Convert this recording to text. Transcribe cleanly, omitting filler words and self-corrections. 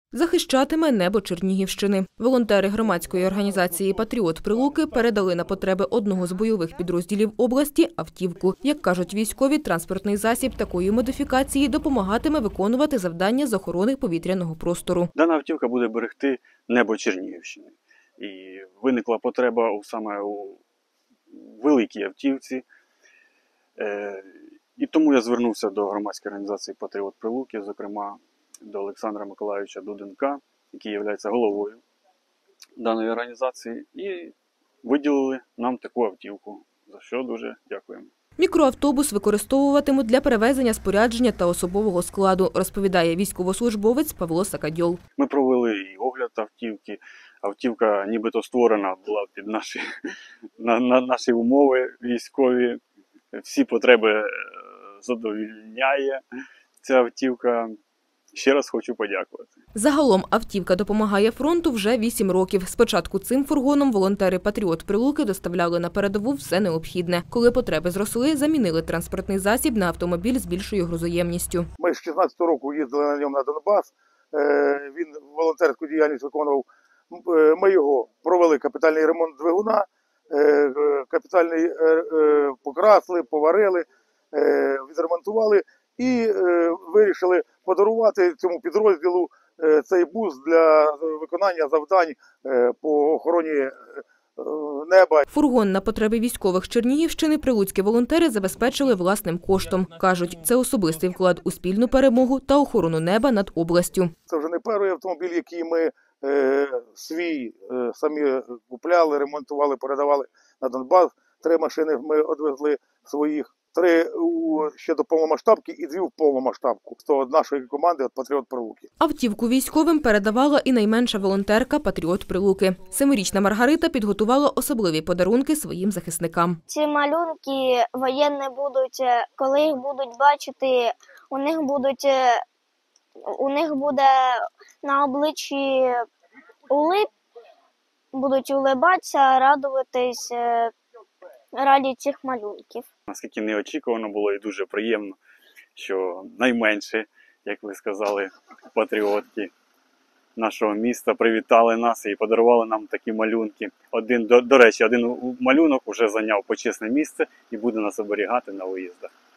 Захищатиме небо Чернігівщини. Волонтери громадської організації «Патріот Прилуки» передали на потреби одного з бойових підрозділів області автівку. Як кажуть військові, транспортний засіб такої модифікації допомагатиме виконувати завдання з охорони повітряного простору. Дана автівка буде берегти небо Чернігівщини. І виникла потреба саме у великій автівці. І тому я звернувся до громадської організації «Патріот Прилуки», зокрема до Олександра Миколайовича Дуденка, який є головою даної організації, і виділили нам таку автівку, за що дуже дякуємо. Мікроавтобус використовуватимуть для перевезення спорядження та особового складу, розповідає військовослужбовець Павло Сакадьол. Ми провели і огляд автівки. Автівка нібито створена була під наші умови військові. Всі потреби задовольняє ця автівка. Ще раз хочу подякувати. Загалом автівка допомагає фронту вже 8 років. Спочатку цим фургоном волонтери «Патріот Прилуки» доставляли на передову все необхідне. Коли потреби зросли, замінили транспортний засіб на автомобіль з більшою грузоємністю. Ми з 16-го року їздили на ньому на Донбас. Він волонтерську діяльність виконував. Ми його провели капітальний ремонт двигуна, капітальний покрасили, поварили, відремонтували і вирішили подарувати цьому підрозділу цей бус для виконання завдань по охороні неба. Фургон на потреби військових Чернігівщини прилуцькі волонтери забезпечили власним коштом. Кажуть, це особистий вклад у спільну перемогу та охорону неба над областю. Це вже не перший автомобіль, який ми свій самі купляли, ремонтували, передавали на Донбас. 3 машини ми відвезли своїх. 3 ще до повномасштабки і 2 в повномасштабку. З нашої команди «Патріот Прилуки». Автівку військовим передавала і найменша волонтерка «Патріот Прилуки». 7-річна Маргарита підготувала особливі подарунки своїм захисникам. Ці малюнки воєнні будуть, коли їх будуть бачити, у них буде на обличчі будуть улибатися, радуватись раді цих малюнків. Наскільки неочікувано було і дуже приємно, що найменше, як ви сказали, патріотки нашого міста привітали нас і подарували нам такі малюнки. До речі, один малюнок вже зайняв почесне місце і буде нас оберігати на виїздах.